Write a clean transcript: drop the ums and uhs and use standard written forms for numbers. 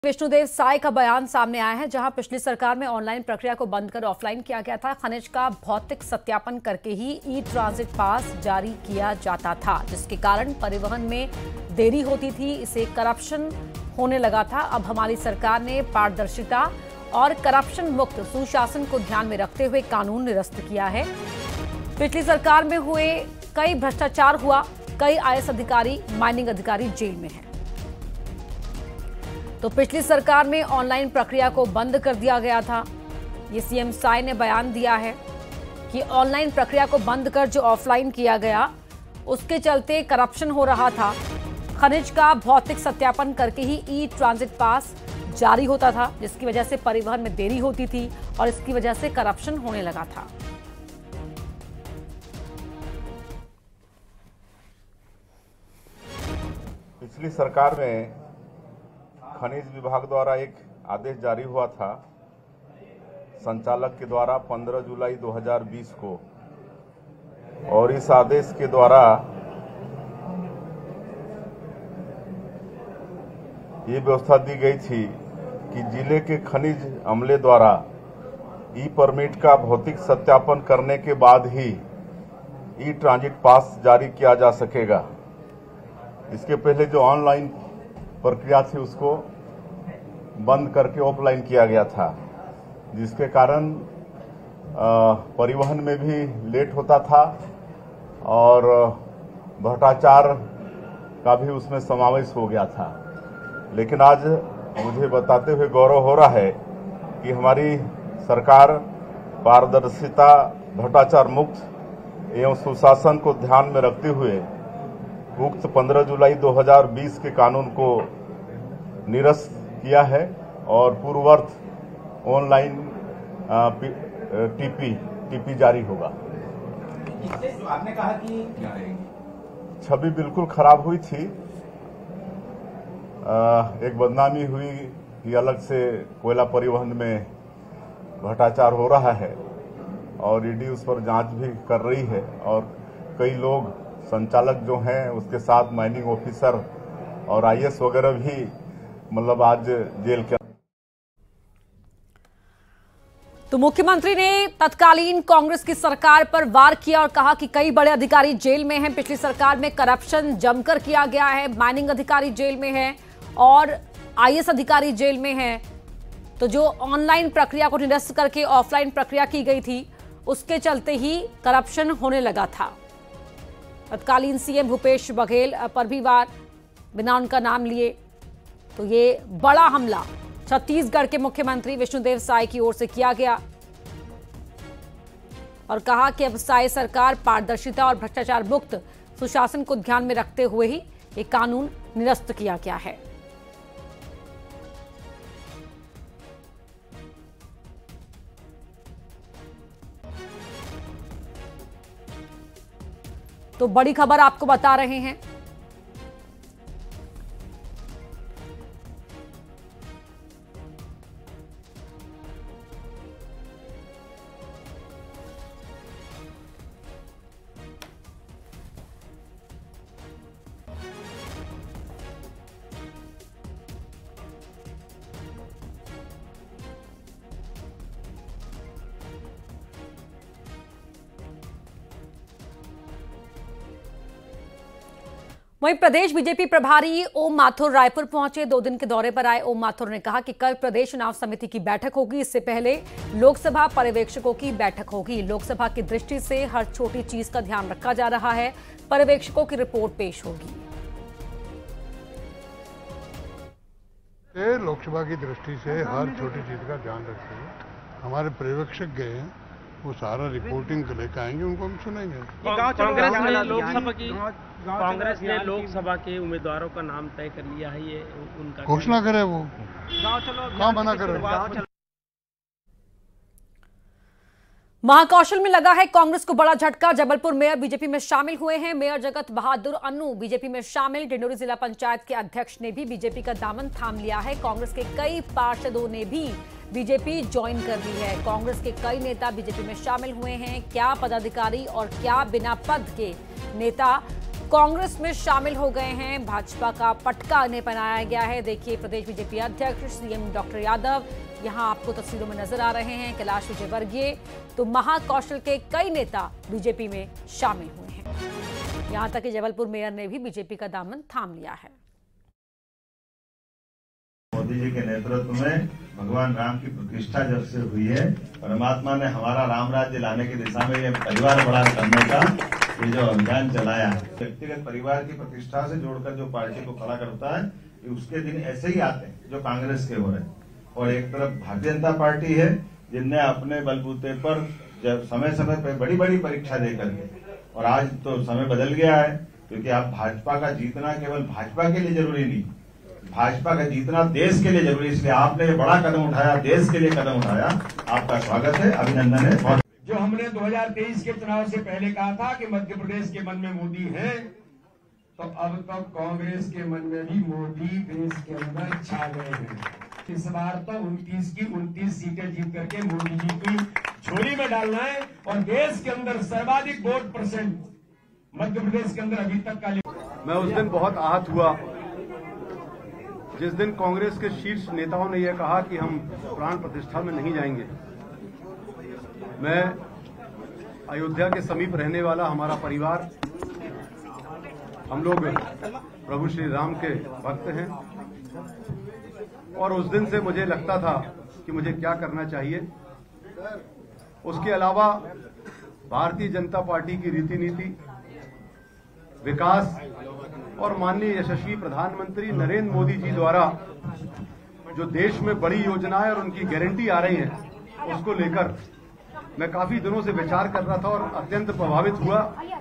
विष्णुदेव साय का बयान सामने आया है, जहां पिछली सरकार में ऑनलाइन प्रक्रिया को बंद कर ऑफलाइन किया गया था। खनिज का भौतिक सत्यापन करके ही ई ट्रांजिट पास जारी किया जाता था, जिसके कारण परिवहन में देरी होती थी, इसे करप्शन होने लगा था। अब हमारी सरकार ने पारदर्शिता और करप्शन मुक्त सुशासन को ध्यान में रखते हुए कानून निरस्त किया है। पिछली सरकार में हुए कई भ्रष्टाचार हुआ, कई आईएएस अधिकारी, माइनिंग अधिकारी जेल में हैं। तो पिछली सरकार में ऑनलाइन प्रक्रिया को बंद कर दिया गया था। ये सीएम साय ने बयान दिया है कि ऑनलाइन प्रक्रिया को बंद कर जो ऑफलाइन किया गया, उसके चलते करप्शन हो रहा था। खनिज का भौतिक सत्यापन करके ही ई ट्रांजिट पास जारी होता था, जिसकी वजह से परिवहन में देरी होती थी और इसकी वजह से करप्शन होने लगा था। पिछली सरकार में खनिज विभाग द्वारा एक आदेश जारी हुआ था संचालक के द्वारा 15 जुलाई 2020 को, और इस आदेश के द्वारा ये व्यवस्था दी गई थी कि जिले के खनिज अमले द्वारा ई परमिट का भौतिक सत्यापन करने के बाद ही ई ट्रांजिट पास जारी किया जा सकेगा। इसके पहले जो ऑनलाइन प्रक्रिया थी उसको बंद करके ऑफलाइन किया गया था, जिसके कारण परिवहन में भी लेट होता था और भ्रष्टाचार का भी उसमें समावेश हो गया था। लेकिन आज मुझे बताते हुए गौरव हो रहा है कि हमारी सरकार पारदर्शिता, भ्रष्टाचार मुक्त एवं सुशासन को ध्यान में रखते हुए उक्त 15 जुलाई 2020 के कानून को निरस्त किया है और पूर्ववत ऑनलाइन टीपी जारी होगा। आपने कहा कि छवि बिल्कुल खराब हुई थी, एक बदनामी हुई कि अलग से कोयला परिवहन में भ्रष्टाचार हो रहा है और ईडी उस पर जांच भी कर रही है, और कई लोग संचालक जो हैं उसके साथ माइनिंग ऑफिसर और आईएएस वगैरह भी मतलब आज जेल के। तो मुख्यमंत्री ने तत्कालीन कांग्रेस की सरकार पर वार किया और कहा कि कई बड़े अधिकारी जेल में हैं। पिछली सरकार में करप्शन जमकर किया गया है, माइनिंग अधिकारी जेल में हैं और आईएएस अधिकारी जेल में हैं। तो जो ऑनलाइन प्रक्रिया को निरस्त करके ऑफलाइन प्रक्रिया की गई थी, उसके चलते ही करप्शन होने लगा था। तत्कालीन सीएम भूपेश बघेल पर भी वार, बिना उनका नाम लिए। तो ये बड़ा हमला छत्तीसगढ़ के मुख्यमंत्री विष्णुदेव साय की ओर से किया गया और कहा कि अब साय सरकार पारदर्शिता और भ्रष्टाचार मुक्त सुशासन को ध्यान में रखते हुए ही ये कानून निरस्त किया गया है। तो बड़ी खबर आपको बता रहे हैं। वहीं प्रदेश बीजेपी प्रभारी ओम माथुर रायपुर पहुंचे। 2 दिन के दौरे पर आए ओम माथुर ने कहा कि कल प्रदेश चुनाव समिति की बैठक होगी। इससे पहले लोकसभा पर्यवेक्षकों की बैठक होगी। लोकसभा की दृष्टि से हर छोटी चीज का ध्यान रखा जा रहा है। पर्यवेक्षकों की रिपोर्ट पेश होगी। लोकसभा की दृष्टि से हर छोटी चीज का ध्यान रखते हुए हमारे पर्यवेक्षक गए हैं, वो सारा रिपोर्टिंग लेकर आएंगे, उनको हम सुनेंगे। कांग्रेस ने लोकसभा के उम्मीदवारों का नाम तय कर लिया है, ये उनका घोषणा करे, वो कहाँ मना करे। महाकौशल में लगा है कांग्रेस को बड़ा झटका। जबलपुर मेयर बीजेपी में शामिल हुए हैं। मेयर जगत बहादुर अन्नू बीजेपी में शामिल। डिंडोरी जिला पंचायत के अध्यक्ष ने भी बीजेपी का दामन थाम लिया है। कांग्रेस के कई पार्षदों ने भी बीजेपी ज्वाइन कर ली है। कांग्रेस के कई नेता बीजेपी में शामिल हुए हैं। क्या पदाधिकारी और क्या बिना पद के नेता कांग्रेस में शामिल हो गए हैं। भाजपा का पटका इन्हें पहनाया गया है। देखिए प्रदेश बीजेपी अध्यक्ष सीएम डॉक्टर यादव यहां आपको तस्वीरों में नजर आ रहे हैं। कैलाश विजयवर्गीय तो महाकौशल के कई नेता बीजेपी में शामिल हुए हैं। यहां तक कि जबलपुर मेयर ने भी बीजेपी का दामन थाम लिया है। मोदी जी के नेतृत्व में भगवान राम की प्रतिष्ठा जब से हुई है, परमात्मा ने हमारा राम राज्य लाने की दिशा में ये परिवार बड़ा करने का ये जो अभियान चलाया है, व्यक्तिगत परिवार की प्रतिष्ठा से जोड़कर जो पार्टी को खड़ा करता है, उसके दिन ऐसे ही आते हैं जो कांग्रेस के हो रहे हैं। और एक तरफ भारतीय जनता पार्टी है जिनने अपने बलबूते पर जब समय समय पर बड़ी बड़ी परीक्षा दे करके, और आज तो समय बदल गया है क्योंकि अब भाजपा का जीतना केवल भाजपा के लिए जरूरी नहीं, भाजपा का जीतना देश के लिए जरूरी। इसलिए आपने ये बड़ा कदम उठाया, देश के लिए कदम उठाया, आपका स्वागत है, अभिनंदन है। जो हमने 2023 के चुनाव से पहले कहा था कि मध्य प्रदेश के मन में मोदी है, तो अब तक कांग्रेस के मन में भी मोदी देश के अंदर छा गए हैं। इस बार तो 29 की 29 सीटें जीत करके मोदी जी की झोली में डालना है और देश के अंदर सर्वाधिक वोट परसेंट मध्य प्रदेश के अंदर अभी तक का। मैं उस दिन बहुत आहत हुआ जिस दिन कांग्रेस के शीर्ष नेताओं ने यह कहा कि हम प्राण प्रतिष्ठा में नहीं जाएंगे। मैं अयोध्या के समीप रहने वाला हमारा परिवार, हम लोग प्रभु श्री राम के भक्त हैं और उस दिन से मुझे लगता था कि मुझे क्या करना चाहिए। उसके अलावा भारतीय जनता पार्टी की रीति नीति, विकास और माननीय यशस्वी प्रधानमंत्री नरेंद्र मोदी जी द्वारा जो देश में बड़ी योजनाएं और उनकी गारंटी आ रही हैं, उसको लेकर मैं काफी दिनों से विचार कर रहा था और अत्यंत प्रभावित हुआ